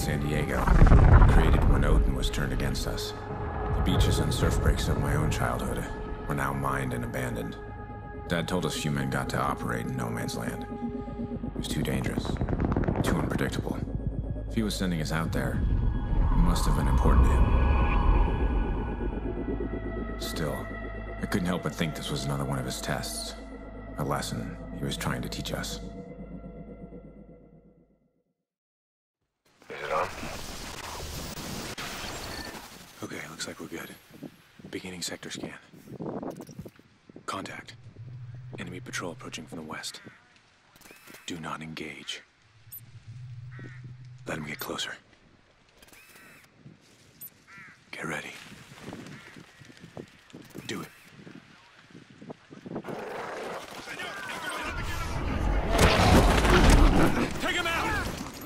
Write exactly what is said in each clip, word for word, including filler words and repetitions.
San Diego, created when Odin was turned against us. The beaches and surf breaks of my own childhood were now mined and abandoned. Dad told us few men got to operate in no man's land. It was too dangerous, too unpredictable. If he was sending us out there, it must have been important to him. Still, I couldn't help but think this was another one of his tests. A lesson he was trying to teach us. Is it on? Okay, looks like we're good. Beginning sector scan. Contact. Enemy patrol approaching from the west. Do not engage. Let him get closer. Get ready. Do it. Take him out!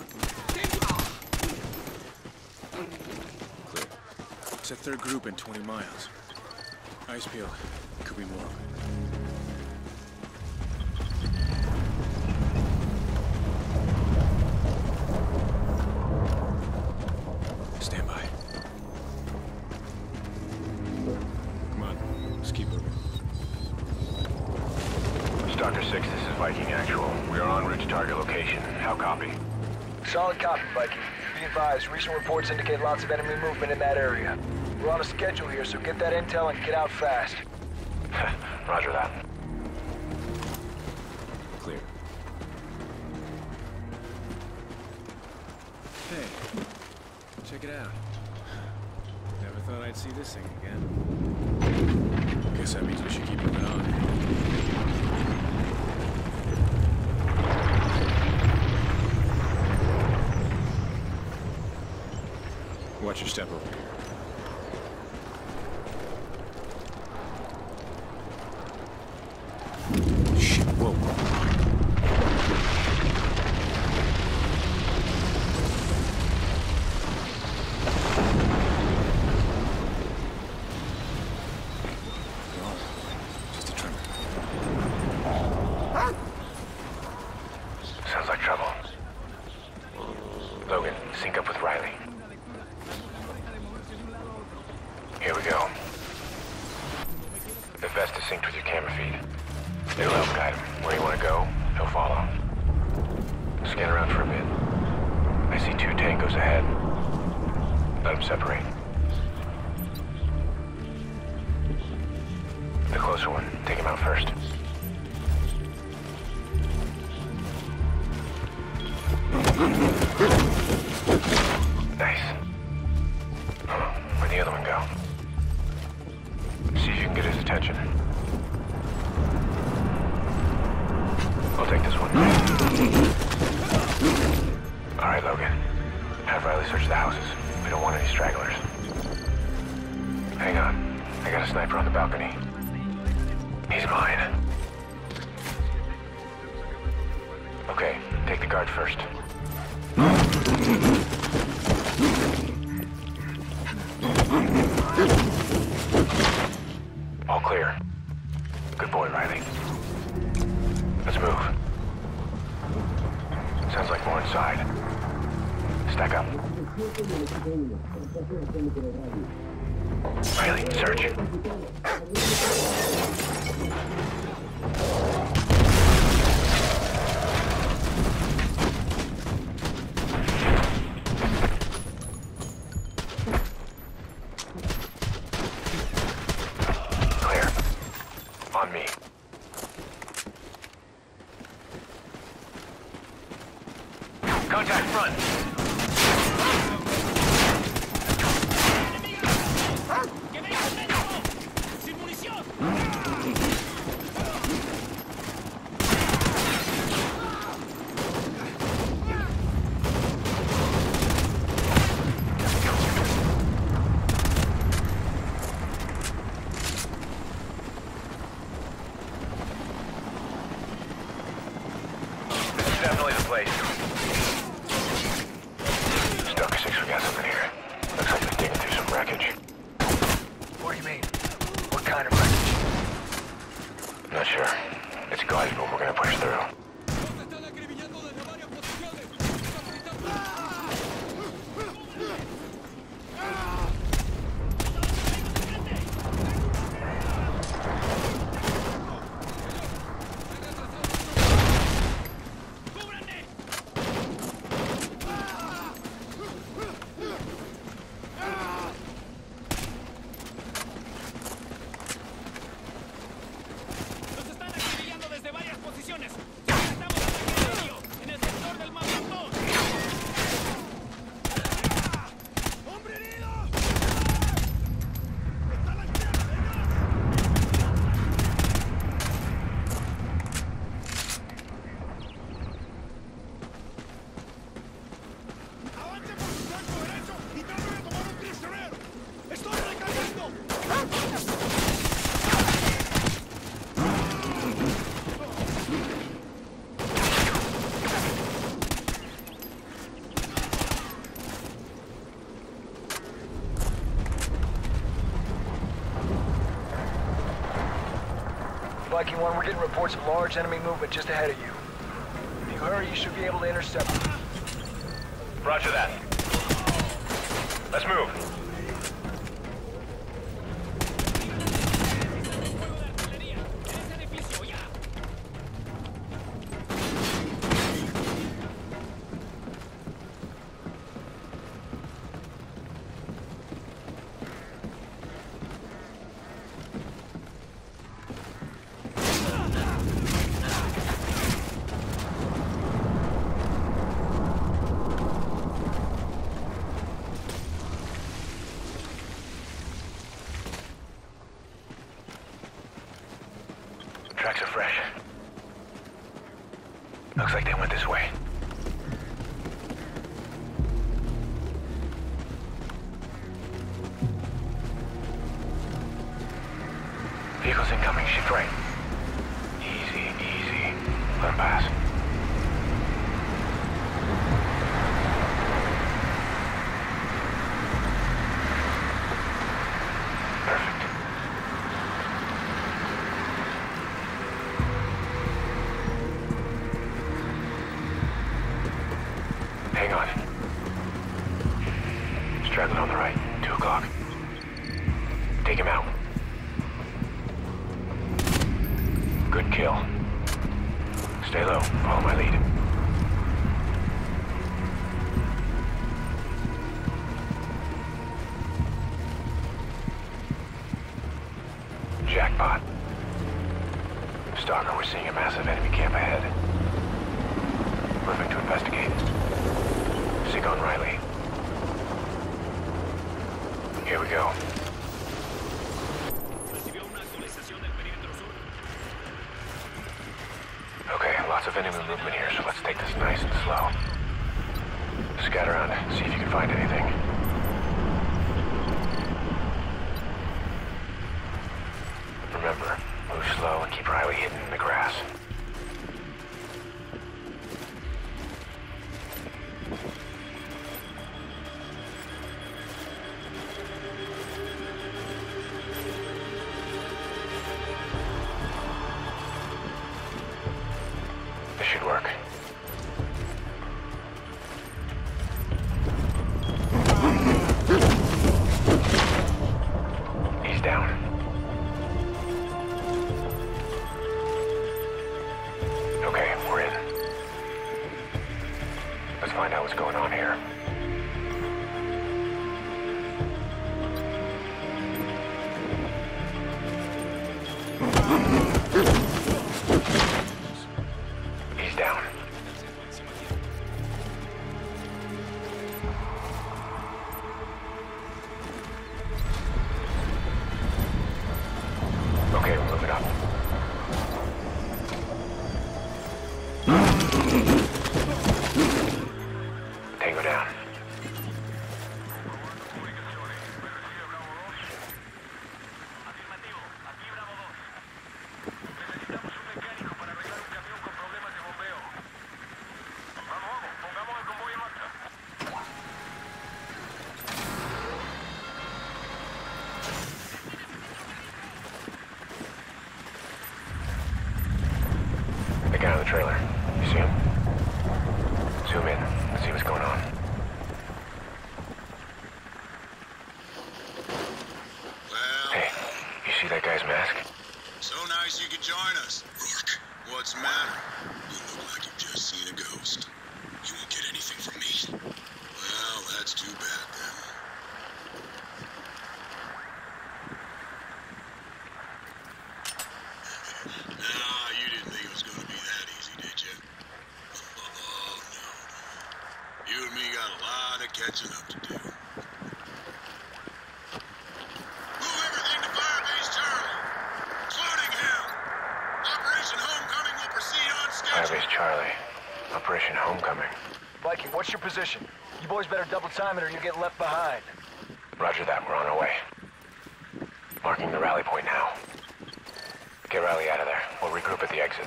Clear. It's a third group in twenty miles. Eyes peeled. Could be more. Stand by. Come on. Let's keep moving. Stalker six, this is Viking Actual. We are en route to target location. How copy? Solid copy, Viking. Be advised, recent reports indicate lots of enemy movement in that area. We're on a schedule here, so get that intel and get out fast. Roger that. Clear. Hey, check it out. Never thought I'd see this thing again. Guess that means we should keep moving on. Watch your step over here. Shit, whoa. No, just a tremor. Sounds like trouble. Logan, sync up with Riley. Here we go. The vest is synced with your camera feed. It'll help guide him. Where you want to go, he'll follow. Scan around for a bit. I see two tangos ahead. Let them separate. The closer one, take him out first. Nice. Where'd the other one go? See if you can get his attention. I'll take this one. All right, Logan. Have Riley search the houses. We don't want any stragglers. Hang on. I got a sniper on the balcony. He's mine. Okay, take the guard first. All clear. Good boy, Riley. Let's move. Sounds like more inside. Stack up. Riley, search. Clear. On me. Contact front. This is definitely the place. Stalker six, we got something here. Looks like they're digging through some wreckage. What do you mean? What kind of wreckage? Not sure. It's gaudy, but we're gonna push through. Viking one, we're getting reports of large enemy movement just ahead of you. If you hurry, you should be able to intercept them. Roger that. Let's move. Tracks are fresh. Looks like they went this way. Vehicles incoming, shift right. Easy, easy. Let them pass. Perfect. Hang on. Straggling on the right. Two o'clock. Take him out. Good kill. Stay low. Follow my lead. Jackpot. Stalker, we're seeing a massive enemy camp ahead. Moving to investigate. Sig on Riley. Here we go. Okay, lots of enemy movement here, so let's take this nice and slow. Scout around, see if you can find anything. Remember, move slow and keep Riley hidden in the grass. This should work. He's down. Okay, we're in. Let's find out what's going on here. He's down. Okay, we're moving up. Tango down. The guy on the trailer. You see him? Zoom in. Let's see what's going on. Well, Hey, you see that guy's mask? so nice you could join us. Rourke, what's the matter? You look like you've just seen a ghost. You won't get anything from me. Well, that's too bad then. Nah, you didn't think it was going to be that easy, did you? Oh, no. You and me got a lot of catching up to do. Move everything to Firebase Charlie. Cloning him. Operation Homecoming will proceed on schedule. Firebase Charlie. Operation Homecoming. Viking, what's your position? You boys better double time it or you get left behind. Roger that, we're on our way. Marking the rally point now. Get Riley out of there. We'll regroup at the exit.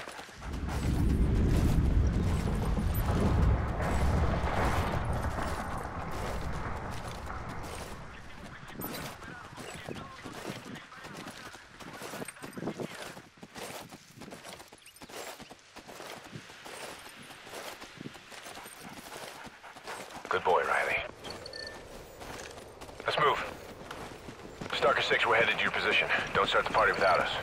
Good boy, Riley. Let's move. Stalker six, we're headed to your position. Don't start the party without us.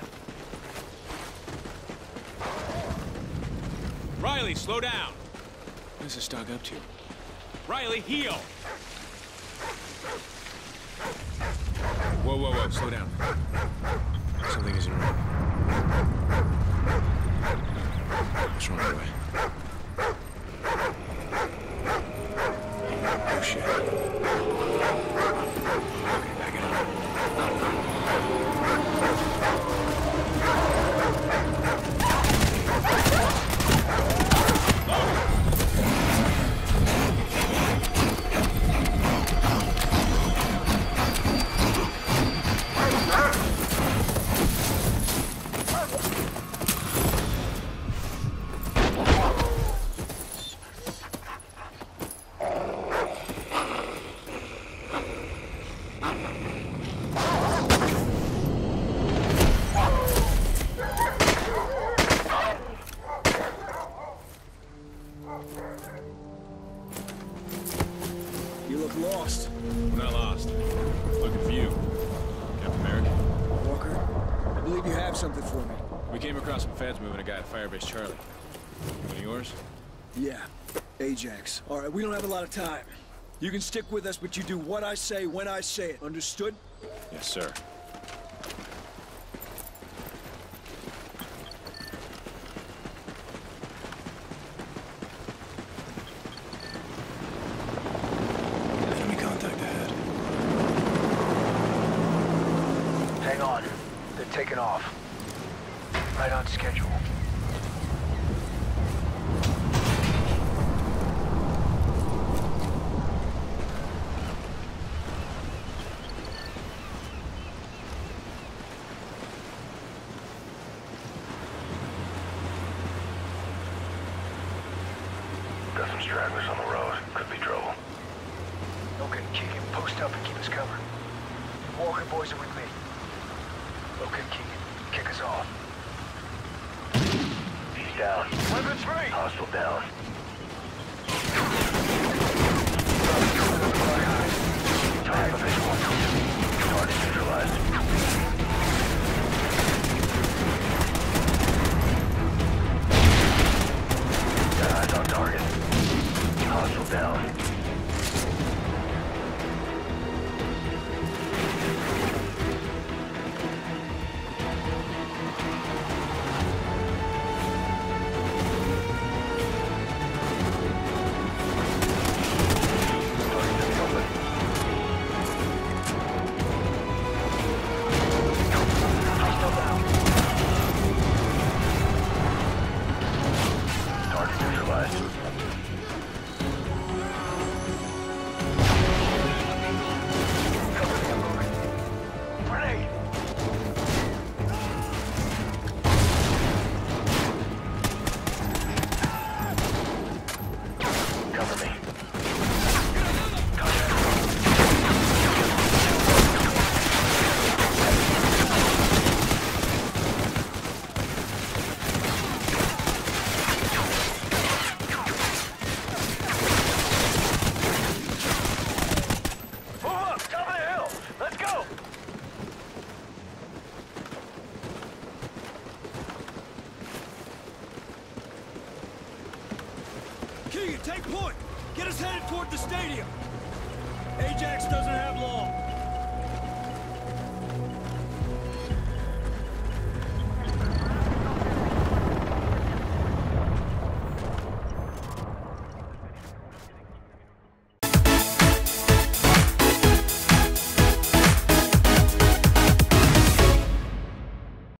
Riley, slow down. What is this dog up to? Riley, heel! Whoa, whoa, whoa, slow down. Something isn't right. What's wrong, boy? Oh, shit. Okay, back it up. You look lost. We're not lost. Looking for you. Captain America. Walker, I believe you have something for me. We came across some feds moving a guy at Firebase Charlie. One of yours? Yeah, Ajax. All right, we don't have a lot of time. You can stick with us, but you do what I say when I say it. Understood? Yes, sir. Enemy contact ahead. Hang on. They're taking off. Right on schedule. Got some stragglers on the road. Could be trouble. Okay, Keegan, post up and keep us covered. Walker boys are with me. Okay, Keegan, kick us off. He's down. Weapons free! Hostile down. Time visual. Target neutralized. Got eyes on target. Hostile down. Keegan, take point! Get us headed toward the stadium! Ajax doesn't have long.